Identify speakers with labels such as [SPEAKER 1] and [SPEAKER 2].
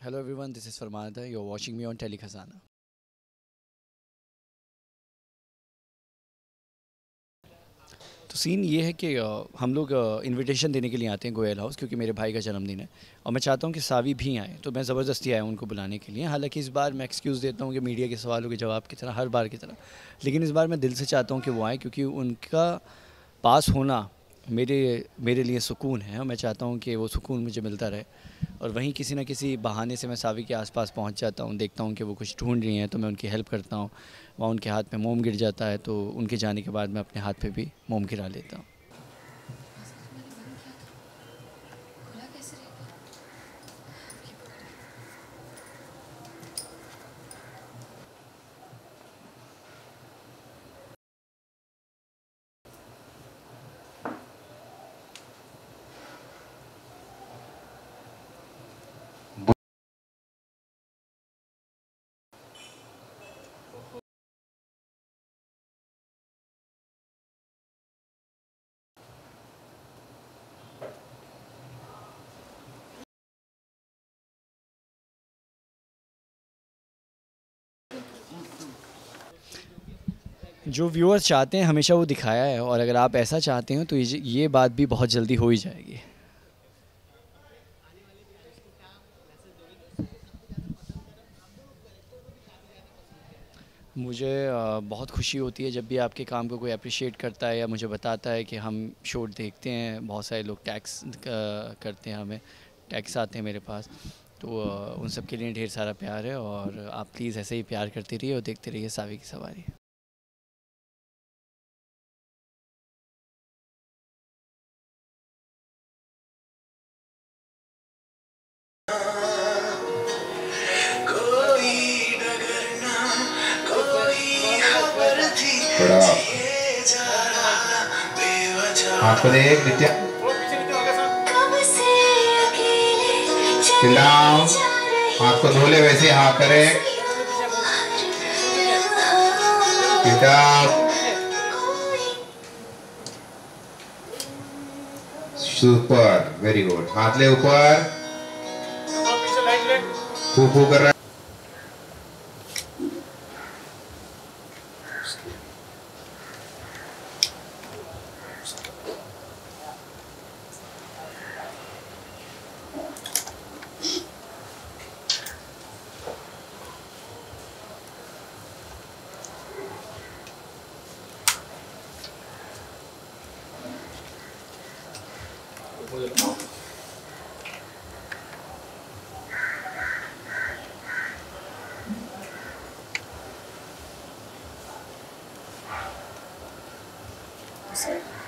[SPEAKER 1] Hello everyone, this is Farmada. You're watching me on Tele Khazana. तो scene ये है कि हम लोग इनविटेशन देने के लिए आते हैं गोयल हाउस, क्योंकि मेरे भाई का जन्मदिन है और मैं चाहता हूँ कि सावी भी आए, तो मैं ज़बरदस्ती आया उनको बुलाने के लिए। हालांकि इस बार मैं एक्सक्यूज़ देता हूँ कि मीडिया के सवालों के जवाब की तरह, हर बार की तरह, लेकिन इस बार मैं दिल से चाहता हूँ कि वो आए, क्योंकि उनका पास होना मेरे मेरे लिए सुकून है और मैं चाहता हूँ कि वो सुकून मुझे मिलता रहे। और वहीं किसी न किसी बहाने से मैं सावी के आसपास पहुँच जाता हूँ, देखता हूँ कि वो कुछ ढूंढ रही हैं तो मैं उनकी हेल्प करता हूँ। वहाँ उनके हाथ में मोम गिर जाता है तो उनके जाने के बाद मैं अपने हाथ पे भी मोम गिरा लेता हूँ। जो व्यूअर्स चाहते हैं हमेशा वो दिखाया है, और अगर आप ऐसा चाहते हैं तो ये बात भी बहुत जल्दी हो ही जाएगी। मुझे बहुत खुशी होती है जब भी आपके काम को कोई अप्रिशिएट करता है या मुझे बताता है कि हम शो देखते हैं। बहुत सारे लोग टैक्स करते हैं, हमें टैक्स आते हैं मेरे पास, तो उन सब के लिए ढेर सारा प्यार है। और आप प्लीज़ ऐसे ही प्यार करते रहिए और देखते रहिए सावी की सवारी।
[SPEAKER 2] थोड़ा हाथ को देख नित्या, चिल्लाओ, हाथ को धो ले, वैसे हाथ करे, सुपर, वेरी गुड। हाथ ले ऊपर, फू फू कर रहा है।
[SPEAKER 3] Sorry.